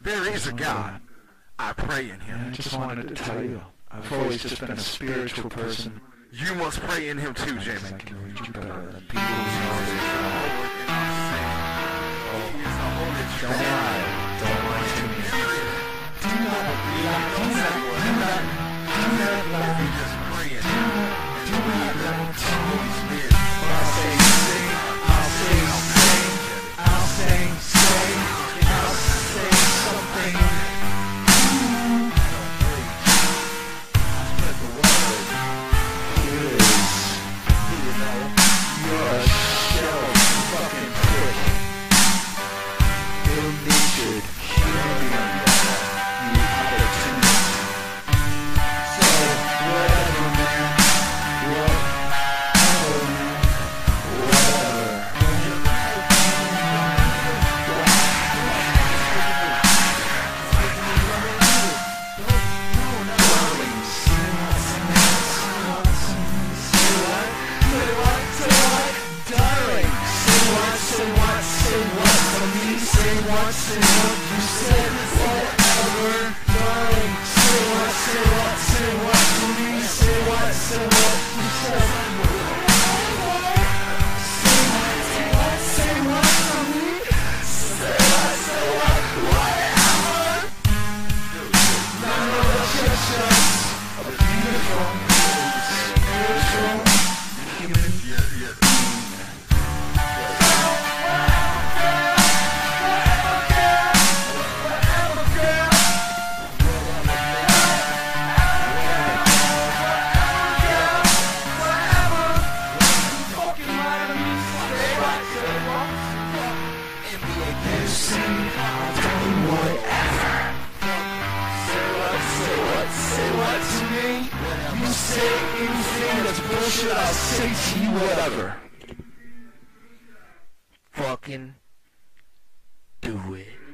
There is a God. I pray in And I him. just wanted to tell you, I've always just been a spiritual person. You must pray in him too, I Jamie. can read you better than people who know their God. Don't lie. Don't lie to me. Do not lie. Do not lie. Do not lie to me. I'll say sing. I'll say sing. I'll say sing. I'll say something. Spread the word. Here it is. You know, you're a shell fucking prick. Ill-natured human. You opportunist. So, whatever, man. Whatever, man. Bullshit, I'll say to you whatever. Fucking do it.